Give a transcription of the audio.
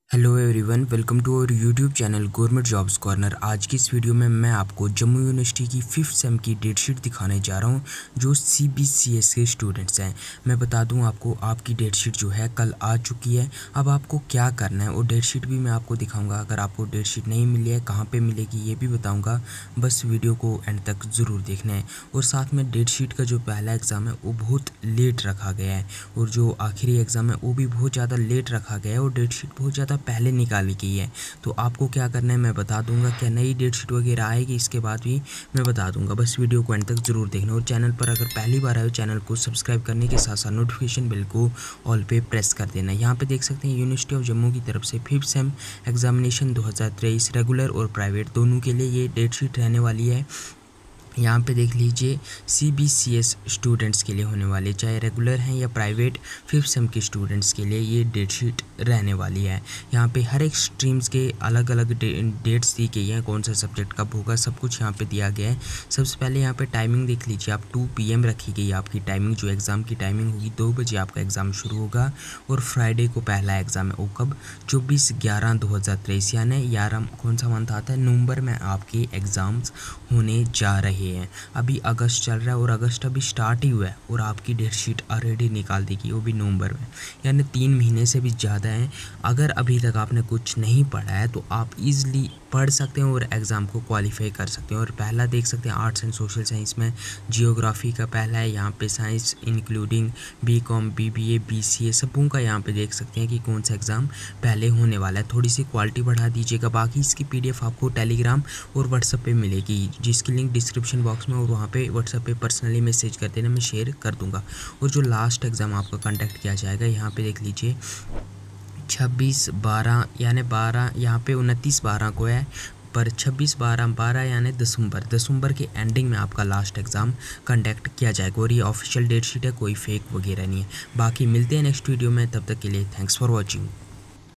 Hello everyone, welcome to our YouTube channel government jobs corner. आज की इस video में मैं आपको जम्मू यूनिवर्सिटी की 5th सेम की डेट शीट दिखाने जा रहा हूं जो CBCS के स्टूडेंट्स हैं। मैं बता दूं आपको, आपकी डेट शीट जो है कल आ चुकी है। अब आपको क्या करना है और डेट शीट भी मैं आपको दिखाऊंगा। अगर आपको डेट शीट नहीं मिली है, कहाँ पर मिलेगी ये भी बताऊँगा। बस वीडियो को एंड तक ज़रूर देखना है। और साथ में डेट शीट का जो पहला एग्ज़ाम है वो बहुत लेट रखा गया है और जो आखिरी एग्ज़ाम है वो भी बहुत ज़्यादा लेट रखा गया है और डेट शीट बहुत ज़्यादा पहले निकाली गई है। तो आपको क्या करना है मैं बता दूंगा। क्या नई डेट शीट वगैरह आएगी इसके बाद भी मैं बता दूंगा। बस वीडियो को एंड तक ज़रूर देखना और चैनल पर अगर पहली बार आए हो चैनल को सब्सक्राइब करने के साथ साथ नोटिफिकेशन बेल को ऑल पे प्रेस कर देना। यहाँ पे देख सकते हैं यूनिवर्सिटी ऑफ जम्मू की तरफ से 5th सेम एग्जामिनेशन 2023 रेगुलर और प्राइवेट दोनों के लिए ये डेट शीट रहने वाली है। यहाँ पे देख लीजिए CBCS स्टूडेंट्स के लिए होने वाले, चाहे रेगुलर हैं या प्राइवेट 5th सेम के स्टूडेंट्स के लिए ये डेट शीट रहने वाली है। यहाँ पे हर एक स्ट्रीम्स के अलग अलग डेट्स दी गई हैं, कौन सा सब्जेक्ट कब होगा सब कुछ यहाँ पे दिया गया है। सबसे पहले यहाँ पे टाइमिंग देख लीजिए आप, 2 PM रखी गई आपकी टाइमिंग। जो एग्ज़ाम की टाइमिंग होगी 2 बजे आपका एग्ज़ाम शुरू होगा और फ्राइडे को पहला एग्ज़ाम है वो कब 24/11/2023 यानी 11 कौन सा मंथ आता है, नवंबर में आपके एग्ज़ाम्स होने जा रहे हैं। अभी अगस्त चल रहा है और अगस्त अभी स्टार्ट ही हुआ है और आपकी डेट शीट ऑलरेडी निकाल देगी वो भी नवंबर में, यानी 3 महीने से भी ज़्यादा है। अगर अभी तक आपने कुछ नहीं पढ़ा है तो आप इजीली पढ़ सकते हैं और एग्ज़ाम को क्वालिफाई कर सकते हैं। और पहला देख सकते हैं आर्ट्स एंड सोशल साइंस में जियोग्राफी का पहला है। यहाँ पे science including BCom BBA BCA सबों का यहाँ पे देख सकते हैं कि कौन सा एग्ज़ाम पहले होने वाला है। थोड़ी सी क्वालिटी बढ़ा दीजिएगा। बाकी इसकी PDF आपको टेलीग्राम और व्हाट्सएप पे मिलेगी, जिसकी लिंक डिस्क्रिप्शन बॉक्स में और वहाँ पे व्हाट्सएप पे पर्सनली मैसेज कर देना, मैं शेयर कर दूँगा। और जो लास्ट एग्ज़ाम आपका कंडक्ट किया जाएगा यहाँ पे देख लीजिए 26/12 यानी 12 यहाँ पे 29/12 को है, पर 26/12 यानी दिसंबर के एंडिंग में आपका लास्ट एग्ज़ाम कंडक्ट किया जाएगा। और ये ऑफिशियल डेट शीट है, कोई फेक वगैरह नहीं है। बाकी मिलते हैं नेक्स्ट वीडियो में, तब तक के लिए थैंक्स फॉर वॉचिंग।